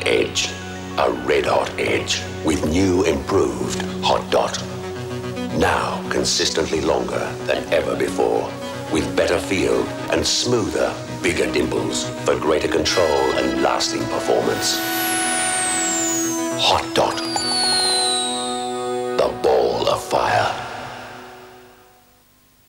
edge. A red-hot edge with new improved Hot Dot. Now consistently longer than ever before. With better feel and smoother, bigger dimples for greater control and lasting performance. Hot Dot.